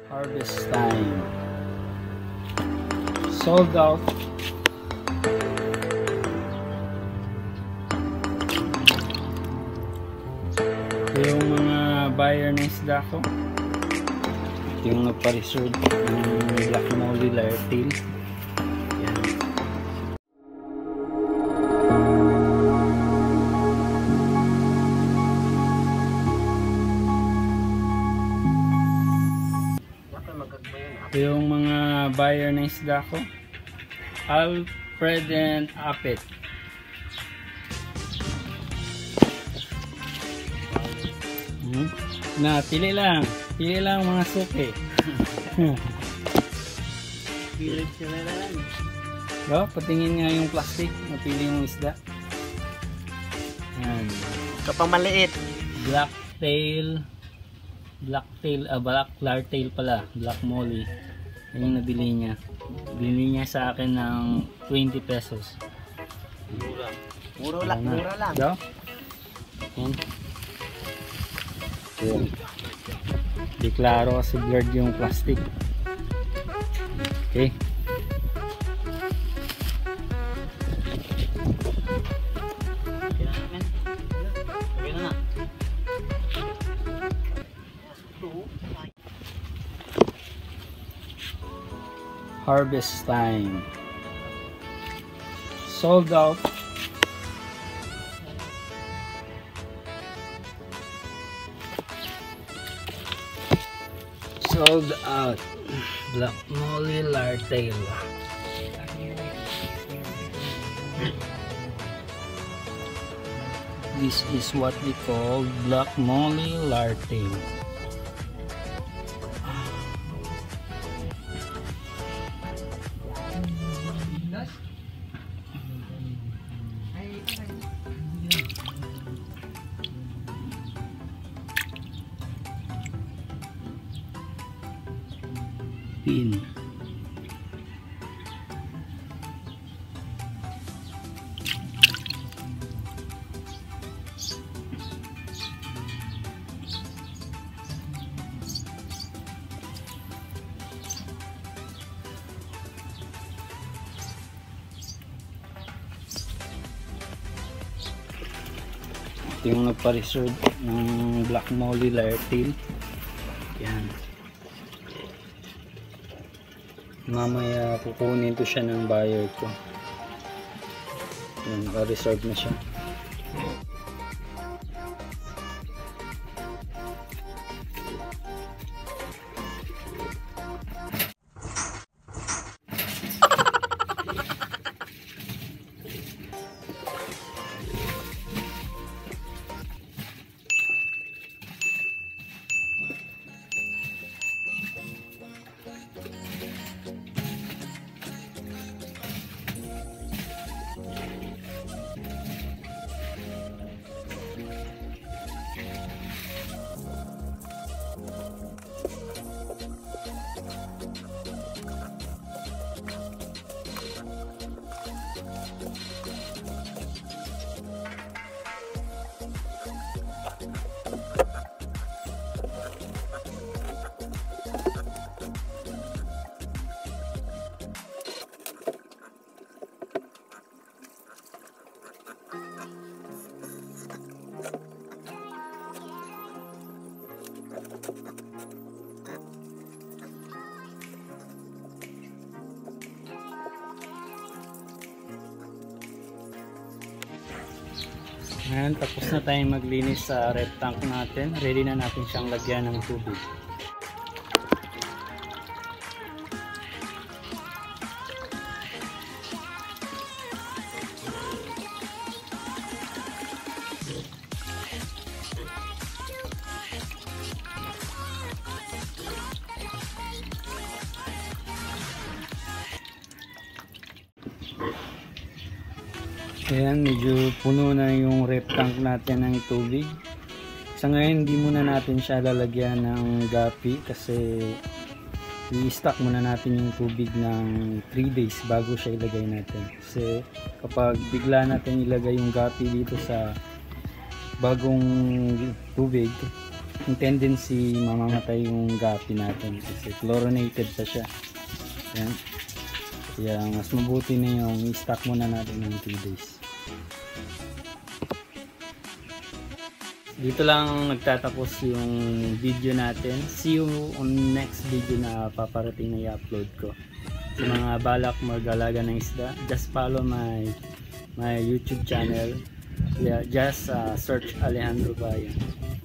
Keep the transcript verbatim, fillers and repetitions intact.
Harvest time. Sold out. Ito yung mga buyer ng isda ko. Ito yung nagpa-reserve ng black molly lyretail. Yan. Ito yung mga buyer ng isda ko. Alfred and Apet. Hmm? Na, pili lang. Pili lang mga suki. Pili sila lang. So, patingin nga yung plastic. Mapili yung isda. Yan. Kapang maliit. Black tail. Black tail, ah, black lyretail pala, black molly. Yan yung nabili niya. Bili niya sa akin ng twenty pesos. Mura. Mura lang, mura lang. So, yan. Yan. Di klaro kasi blurred yung plastic. Okay. Harvest time. Sold out. Sold out. Black molly lyretail. This is what we call black molly lyretail. Pin. Ito yung nagpa-reserve ng black molly lyretail. Yan. Mamaya kukunin to siya ng buyer ko. Yan, naka-reserve na siya. Ayan, tapos na tayong maglinis sa rep tank natin. Ready na natin siyang lagyan ng tubig. Ayan, medyo puno na yung rep tank natin ng tubig. Sa ngayon, hindi muna natin siya lalagyan ng gapi kasi i-stock muna natin yung tubig ng three days bago siya ilagay natin. Kasi kapag bigla natin ilagay yung gapi dito sa bagong tubig, yung tendency mamamatay yung gapi natin kasi chlorinated pa siya. Yan. Kaya mas mabuti na yung i-stock muna natin ng two days. Dito lang nagtatapos yung video natin. See you on next video na paparating na i-upload ko. Sa mga balak mag-alaga ng isda, just follow my my YouTube channel. Yeah, just uh, search Alejandro Bayan.